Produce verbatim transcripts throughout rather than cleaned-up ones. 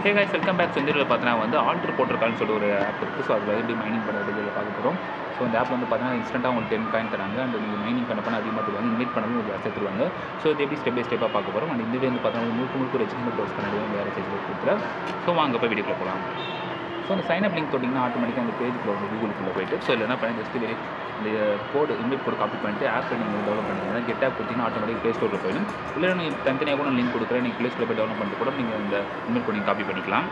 Hey guys, welcome back. So இந்த வீடியோவில் பார்த்தீங்கன்னா வந்து ஆல்டர் போட்டிருக்கான்னு சொல்லி ஒரு ஆப் இருக்குது. ஸோ அதில் எப்படி மைனிங் பண்ணுறது இதில் பார்க்க போகிறோம். ஸோ இந்த ஆப் வந்து பார்த்தீங்கன்னா இன்ஸ்டன்ட்டாக உங்களுக்கு டென் காயின் தராங்க. அண்ட் நீங்கள் மைனிங் பண்ண பண்ண அதிகமாக தருவாங்க, இன்வைட் பண்ணவும் உங்களுக்கு சேர்த்துருவாங்க. ஸோ இது எப்படி ஸ்டெப் பை ஸ்டெப்பாக பார்க்க போகிறோம். அண்ட் இந்த வீடியோ வந்து பார்த்தீங்கன்னா முழுக்க முழுக்க ஒரு எக்ஸ்டெண்ட் க்ளோஸ் பண்ணி வேறு சைஸில் கொடுக்குறேன். ஸோ வாங்க போய் வீடியோக்குள்ள போகலாம். ஸோ அந்த சைன் அப் லிங்க் தொட்டிங்கன்னா ஆட்டோமேட்டிக்காக அந்த பேஜுக்குள்ள வந்து கூகுளுக்குள்ளே போயிட்டு ஸோ இல்லை என்ன பண்ணி ஜஸ்ட் இந்த கோடு இன்வைட் கோடு காப்பி பண்ணிட்டு ஆப்பை நீங்கள் டெவலப் பண்ணிங்கன்னா கெட் ஆப் கொடுத்தீங்கன்னா ஆட்டோமேட்டிக் ப்ளே ஸ்டோரில் போயிடும். இல்லை நீங்கள் தனித்தனியாக கூட லிங்க் கொடுக்குறேன், நீங்கள் ப்ளே ஸ்டோரில் போய் டெவலப் பண்ணிட்டு கூட நீங்கள் இந்த இன்வைட் கோடிங் காப்பி பண்ணிக்கலாம்.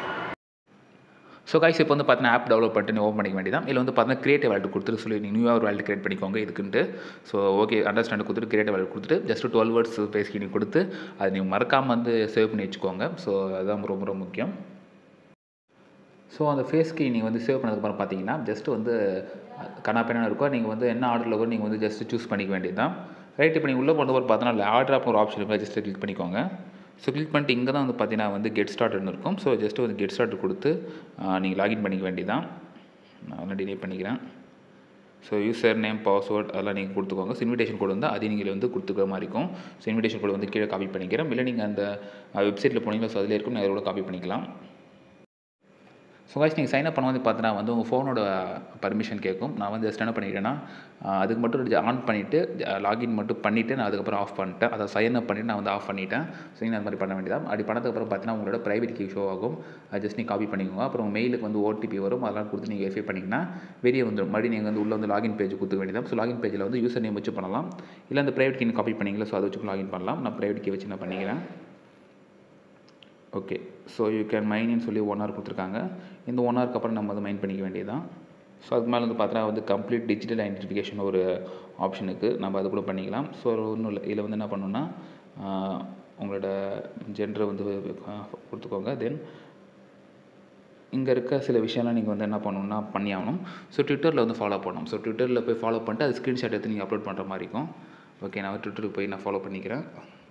ஸோ கைஸ் இப்போ வந்து பார்த்தீங்கன்னா ஆப் டெவலப் பண்ணிட்டு நீங்கள் ஓப்பன் பண்ணிக்க வேண்டியதான். இதில் வந்து பார்த்தீங்கன்னா கிரியேட்டிவ் வேல்ட் கொடுத்துட்டு சொல்லி நீங்கள் நியூவாக ஒரு வேல்ட் கிரியேட் பண்ணிக்கோங்க இதுக்குன்ட்டு. ஸோ ஓகே அண்டர்ஸ்டாண்ட் கொடுத்துட்டு கிரியேட்டிவ் வேல்ட் கொடுத்துட்டு ஜஸ்ட் டுவெல் வேர்ட்ஸ் பேஸ்கி நீங்கள் கொடுத்து அதை நீங்கள் மறக்காமல் வந்து சேவ் பண்ணி வச்சுக்கோங்க. ஸோ அதுதான் ரொம்ப ரொம்ப முக்கியம். ஸோ அந்த ஃபேஸ்கி நீங்கள் வந்து சேவ் பண்ணதுக்கப்புறம் பார்த்தீங்கன்னா ஜஸ்ட் வந்து கனாப்பேனா இருக்கும். நீங்கள் வந்து என்ன ஆர்டரில் கூட நீங்கள் வந்து ஜஸ்ட் சூஸ் பண்ணிக்க வேண்டியது தான். ரைட் இப்போ நீங்கள் உள்ளே போனது பார்த்தீங்கன்னா ஆர்டர் ஆப் ஒரு ஆப்ஷன் இருக்கும், ஜஸ்ட் கிளிக் பண்ணிக்கோங்க. ஸோ கிளிக் பண்ணிட்டு இங்கே தான் வந்து பார்த்தீங்கன்னா வந்து கெட் ஸ்டார்ட்னு இருக்கும். ஸோ ஜஸ்ட்டு வந்து கெட் ஸ்டார்ட் கொடுத்து நீங்கள் லாகின் பண்ணிக்க வேண்டியதான். நான் அதெல்லாம் டிலே பண்ணிக்கிறேன். ஸோ யூசர் நேம் பாஸ்வேர்ட் அதெல்லாம் நீங்கள் கொடுத்துக்கோங்க. ஸோ இன்விடேஷன் கோடு வந்து அதையும் நீங்கள் வந்து கொடுத்துக்கிற மாதிரி இருக்கும். ஸோ இன்விடேஷன் கோடு வந்து கீழே காப்பி பண்ணிக்கிறேன். இல்லை நீங்கள் அந்த வெப்சைட்டில் போனீங்களா ஸோ அதில் இருக்கும், நீங்கள் அதோட காப்பி பண்ணிக்கலாம். ஸோ கைஸ் நீங்கள் சைன் அப் பண்ண வந்து பார்த்தீங்கன்னா வந்து உங்கள் ஃபோனோட பர்மிஷன் கேட்கும். நான் வந்து ஜஸ்ட் என்ன பண்ணிக்கிட்டேன்னா அதுக்கு மட்டும் ஆன் பண்ணிவிட்டு லாகின் மட்டும் பண்ணிவிட்டு நான் அதுக்கப்புறம் ஆஃப் பண்ணிட்டேன். அதை சைன் அப் பண்ணிவிட்டு நான் வந்து ஆஃப் பண்ணிவிட்டேன். ஸோ நீங்கள் அந்த மாதிரி பண்ண வேண்டியதான். அப்படி பண்ணதுக்கப்புறம் பார்த்தீங்கன்னா உங்களோட ப்ரைவேட் கீ ஷோ ஆகும். அது ஜஸ்ட் நீங்கள் காப்பி பண்ணிக்கோங்க. அப்புறம் உங்கள் மெயிலுக்கு வந்து ஓடிபி வரும், அதெல்லாம் கொடுத்து நீங்கள் வெரிஃபை பண்ணிங்கன்னா வெளியே வந்துடும். மறுபடியும் நீங்கள் வந்து உள்ளே வந்து லாகின் பேஜ் கொடுத்துக்க வேண்டியதான். ஸோ லாகின் பேஜில் வந்து யூசர் நேம் வச்சு பண்ணலாம், இல்லை அந்த ப்ரைவேட் கீ காப்பி பண்ணிங்களா ஸோ அதை வச்சு லாகின் பண்ணலாம். நான் ப்ரைவேட் கீ வச்சு நான் பண்ணிக்கிறேன். ஓகே ஸோ யூ கேன் மைன்னு சொல்லி ஒன் ஹவர் கொடுத்துருக்காங்க. இந்த ஒன் ஹவருக்கு அப்புறம் நம்ம வந்து மைன் பண்ணிக்க வேண்டியதான். ஸோ அதுக்கு மேலே வந்து பார்த்தீங்கன்னா வந்து கம்ப்ளீட் டிஜிட்டல் ஐடென்டிஃபிகேஷன் ஒரு ஆப்ஷனுக்கு நம்ம அது கூட பண்ணிக்கலாம். ஸோ ஒன்றும் இல்லை, இதில் வந்து என்ன பண்ணணுன்னா உங்களோட ஜெண்டரை வந்து கொடுத்துக்கோங்க. தென் இங்கே இருக்க சில விஷயம்லாம் நீங்கள் வந்து என்ன பண்ணணுன்னா பண்ணி ஆகணும். ஸோ ட்விட்டரில் வந்து ஃபாலோ பண்ணணும். ஸோ ட்விட்டரில் போய் ஃபாலோ பண்ணிட்டு அது ஸ்க்ரீன்ஷாட் எடுத்து நீங்கள் அப்லோட் பண்ணுற மாதிரி இருக்கும். ஓகே நான் ட்விட்டருக்கு போய் நான் ஃபாலோ பண்ணிக்கிறேன்.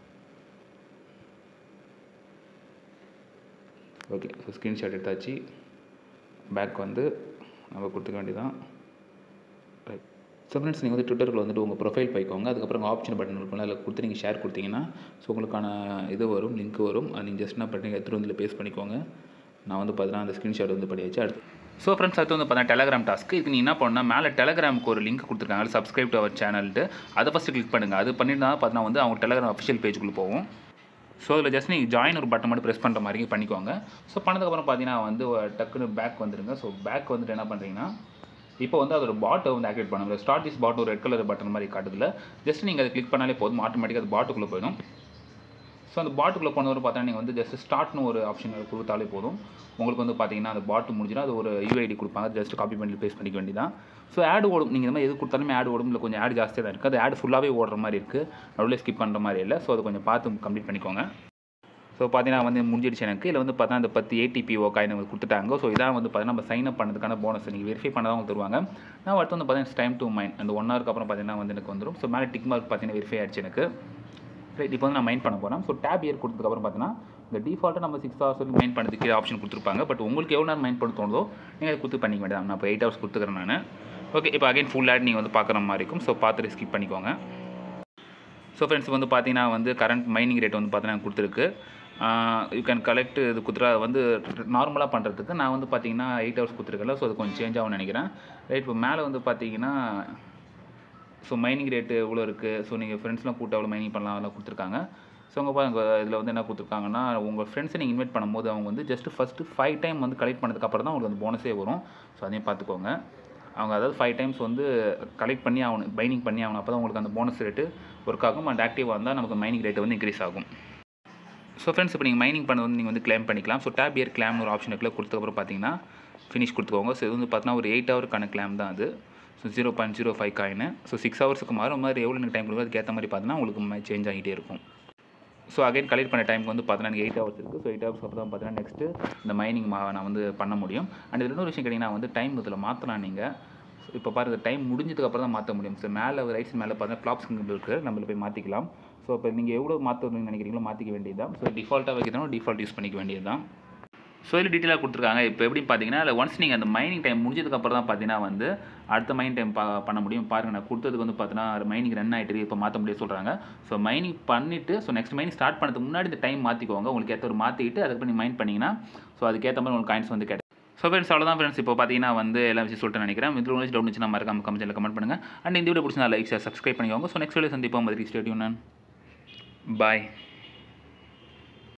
ஓகே ஸோ ஸ்க்ரீன்ஷாட் எடுத்தாச்சு. பேக் வந்து நம்ம கொடுத்துக்க வேண்டியதான். ரைட் ஸோ ஃப்ரெண்ட்ஸ் நீங்கள் வந்து ட்விட்டரில் வந்துட்டு உங்கள் ப்ரொஃபைல் போய்க்கோங்க. அதுக்கப்புறம் ஆப்ஷன் பட்டன் இருக்கும்ல, அதில் கொடுத்து நீங்கள் ஷேர் கொடுத்தீங்கன்னா ஸோ உங்களுக்கான இது வரும், லிங்க் வரும். அது நீங்கள் ஜஸ்ட் என்ன பண்ணி எடுத்துகிட்டு வந்து பேஸ்ட் பண்ணிக்கோங்க. நான் வந்து பார்த்தீங்கன்னா அந்த ஸ்க்ரீன்ஷாட் வந்து பண்ணியாச்சு. அடுத்து ஸோ ஃப்ரெண்ட்ஸ் அடுத்து வந்து பார்த்தீங்கன்னா டெலகிராம் டாஸ்க்கு. இதுக்கு நீங்கள் என்ன பண்ணால் மேலே டெலகிராமுக்கு ஒரு லிங்க் கொடுத்துருக்காங்க, சப்ஸ்கிரைப் டு அவர் சேனல்ட்டு. அதை ஃபஸ்ட்டு கிளிக் பண்ணுங்கள். அது பண்ணிட்டு தான் பார்த்தீங்கன்னா வந்து அவங்க டெலகிராம் அஃபிஷியல் பேஜுக்குள்ளே போகும். ஸோ அதில் ஜஸ்ட் நீங்கள் ஜாயின் ஒரு பட்டன் மட்டும் ப்ரெஸ் பண்ணுற மாதிரி பண்ணிக்கோங்க. ஸோ பண்ணதுக்கப்புறம் பார்த்தீங்கன்னா வந்து டக்குன்னு பேக் வந்துடுங்க. ஸோ பேக் வந்துட்டு என்ன பண்ணுறீங்கன்னா இப்போ வந்து அதோட பாட்டை வந்து ஆக்டிவேட் பண்ணுங்க. ஸ்டார்ட் திஸ் பாட் ஒரு ரெட் கலர் பட்டன் மாதிரி காட்டுதில்ல, ஜஸ்ட் நீங்கள் அதை கிளிக் பண்ணாலே போதும், ஆட்டோமேட்டிக்காக அது பாட்டுக்குள்ளே போயிடும். ஸோ அந்த பாட்டுக்குள்ளே போனவரை பார்த்தா நீங்கள் வந்து ஜஸ்ட் ஸ்டார்ட்னு ஒரு ஆப்ஷன் கொடுத்தாலே போதும். உங்களுக்கு வந்து பார்த்தீங்கன்னா அந்த பாட்டு முடிஞ்சுன்னா அது ஒரு யூஐடி கொடுப்பாங்க, ஜஸ்ட் காப்பி பண்ணி பேஸ்ட் பண்ணிக்க வேண்டியதான். ஸோ ஆட் ஓடும், நீங்கள் இந்த மாதிரி எது கொடுத்தாலுமே ஆட் ஓடும். இல்லை கொஞ்சம் ஆட் ஜாஸ்தியாக தான் இருக்குது, அது ஆட் ஃபுல்லாகவே ஓடுற மாதிரி இருக்குது, நடுவில் ஸ்கிப் பண்ணுற மாதிரி இல்லை. ஸோ அதை கொஞ்சம் பார்த்து கம்ப்ளீட் பண்ணிக்கோங்க. ஸோ பார்த்தீங்கன்னா வந்து முடிஞ்சிடுச்சு எனக்கு. இதில் வந்து பார்த்தீங்கன்னா இந்த பத்து ஏடிபிஓ காயின் கொடுத்துட்டாங்க. ஸோ இதான் வந்து பார்த்தீங்கன்னா நம்ம சைன் அப் பண்ணதுக்கான போனஸ். நீங்கள் வெரிஃபை பண்ணதான் அவங்க தருவாங்க. நான் அடுத்து வந்து பார்த்தீங்கன்னா டைம் டு மைன் அந்த ஒன் ஹவருக்கு அப்புறம் பார்த்தீங்கன்னா வந்து எனக்கு வந்துடும். ஸோ மேலே டிக் மார்க் பார்த்தீங்கன்னா வெரிஃபை ஆகிடுச்சு எனக்கு. ரைட் இப்போ வந்து நான் மைன் பண்ண போகிறேன். ஸோ டேப் இயர் கொடுத்ததுக்கப்புறம் பார்த்தீங்கன்னா இந்த டிஃபால்ட்டாக நம்ம சிக்ஸ் ஹவர்ஸ் வரைக்கும் மைன் பண்ணுறதுக்கு ஆப்ஷன் கொடுத்துருப்பாங்க. பட் உங்களுக்கு எவ்வளோ நேரம் மைன் பண்ண தோணுதோ நீங்கள் அதை கொடுத்து பண்ணிக்க வேண்டியதான். நான் இப்போ எயிட் ஹவர்ஸ் கொடுத்துக்கிறேன் நான். ஓகே இப்போ அகைன் ஃபுல் ஆட் நீங்கள் வந்து பார்க்குற மாதிரி இருக்கும். ஸோ பார்த்துட்டு ஸ்கிப் பண்ணிக்கோங்க. ஸோ ஃப்ரெண்ட்ஸ் வந்து பார்த்தீங்கன்னா வந்து கரண்ட் மைனிங் ரேட் வந்து பார்த்தீங்கன்னா கொடுத்துருக்கு. யூ கேன் கலெக்ட் இது கொடுத்துரு வந்து நார்மலாக பண்ணுறதுக்கு நான் வந்து பார்த்தீங்கன்னா எயிட் ஹவர்ஸ் கொடுத்துருக்கல. ஸோ அது கொஞ்சம் சேஞ்ச் ஆகும்னு நினைக்கிறேன். ரைட் இப்போ மேலே வந்து பார்த்தீங்கன்னா ஸோ மைனிங் ரேட்டு எவ்வளோ இருக்குது, ஸோ நீங்கள் ஃப்ரெண்ட்ஸ்லாம் கூட்ட எவ்வளோ மைனிங் பண்ணலாம் அதெல்லாம் கொடுத்துருக்காங்க. ஸோ உங்கள் பாருங்க இதில் வந்து என்ன கொடுத்துருக்காங்கன்னா உங்கள் ஃப்ரெண்ட்ஸை நீங்கள் இன்வைட் பண்ணும்போது அவங்க வந்து ஜஸ்ட்டு ஃபஸ்ட்டு ஃபைவ் டைம் வந்து கலெக்ட் பண்ணதுக்கப்புறம் தான் உங்களுக்கு அந்த போனஸே வரும். ஸோ அதையும் பார்த்துக்கோங்க. அவங்க அதாவது ஃபைவ் டைம்ஸ் வந்து கலெக்ட் பண்ணி ஆகணும், மைனிங் பண்ணி ஆகணும். அப்போ தான் உங்களுக்கு அந்த போனஸ் ரேட்டு ஒர்க் ஆகும். அண்ட் ஆக்டிவாக இருந்தால் நமக்கு மைனிங் ரேட்டு வந்து இன்க்ரீஸ் ஆகும். ஸோ ஃப்ரெண்ட்ஸ் இப்போ நீங்கள் மைனிங் பண்ண வந்து நீங்கள் வந்து கிளைம் பண்ணிக்கலாம். ஸோ டேப் இயர் கிளைம் ஒரு ஆப்ஷன் இருக்குல்ல, கொடுத்ததுக்கப்புறம் பார்த்தீங்கன்னா ஃபினிஷ் கொடுத்துக்கோங்க. ஸோ இது வந்து பார்த்தீங்கன்னா ஒரு எயிட் ஹவருக்கான கிளைம் தான் அது. So zero point zero five coin. So six ஹவர்ஸுக்கு மாறும் மாதிரி எவ்வளோ எனக்கு டைம் கொடுக்கும் அதுக்கேற்ற மாதிரி பார்த்தீங்கன்னா உங்களுக்கு சேஞ்ச் ஆகிட்டே இருக்கும். ஸோ அகைன் கலெக்ட் பண்ண டைமுக்கு வந்து பார்த்தீங்கன்னா எனக்கு எயிட் ஹவர்ஸ் இருக்குது. ஸோ எயிட் ஹவர்ஸ் அப்புறம் தான் பார்த்தீங்கன்னா நெக்ஸ்ட்டு இந்த மைனிங் நான் வந்து பண்ண முடியும். அண்ட் இது இன்னொரு விஷயம் கேட்டிங்கன்னா வந்து டைம் இதில் மாற்றலாம் நீங்கள். இப்போ பாருங்கள் டைம் முடிஞ்சதுக்கப்புறம் தான் மாற்ற முடியும். ஸோ மேலே ரைட் மேலே பார்த்தீங்கன்னா ப்ளாப் சிம்பிள் இருக்குது, நம்மள போய் மாற்றிக்கலாம். ஸோ இப்போ நீங்கள் எவ்வளோ மாற்றணும்னு நினைக்கிறீங்களோ மாற்றிக்க வேண்டியது தான். ஸோ டிஃபால்ட்டாக வைக்கிறதுனா டிஃபால்ட் யூஸ் பண்ணிக்க வேண்டியது தான். ஸோ இதில் டீட்டெயிலாக கொடுத்துருக்காங்க. இப்போ எப்படின்னு பார்த்தீங்கன்னா இல்லை ஒன்ஸ் நீங்கள் அந்த மைனிங் டைம் முடிஞ்சதுக்கப்புறம் தான் பார்த்தீங்கன்னா வந்து அடுத்த மைனிங் டைம் பா பண்ண முடியும். பாருங்கள் நான் கொடுத்ததுக்கு வந்து பார்த்தீங்கன்னா மைனிங் ரன் ஆகிட்டு இப்போ மாற்ற முடியும் சொல்கிறாங்க. ஸோ மைனிங் பண்ணிவிட்டு ஸோ நெக்ஸ்ட் மைனிங் ஸ்டார்ட் பண்ணுறதுக்கு முன்னாடி இந்த டைம் மாற்றிக்கோங்க. உங்களுக்கு ஏற்ற ஒரு மாற்றிக்கிட்டு அதுக்கப்புறம் நீங்கள் மைன் பண்ணிங்கன்னா ஸோ அதுக்கேற்ற மாதிரி உங்களுக்கு காயின்ஸ் வந்து கிடைக்கும். ஸோ ஃப்ரெண்ட்ஸ் அவ்வளோதான் ஃப்ரெண்ட்ஸ். இப்போ பார்த்தீங்கன்னா வந்து எல்லா விஷயம் சொல்லிட்டு நினைக்கிறேன். இதில் உங்களுக்கு டவுட் இருந்துச்சுன்னா மறக்காம கமெண்ட்ஸில் கமெண்ட் பண்ணுங்கள். அண்ட் இந்த வீடியோ பிடிச்சினா லைக் ஷேர் சப்ஸ்கிரைப் பண்ணிக்கோங்க. ஸோ நெக்ஸ்ட் வீடியோ சந்திப்போம். மதுரை ஸ்டேடியம் நான் பாய்.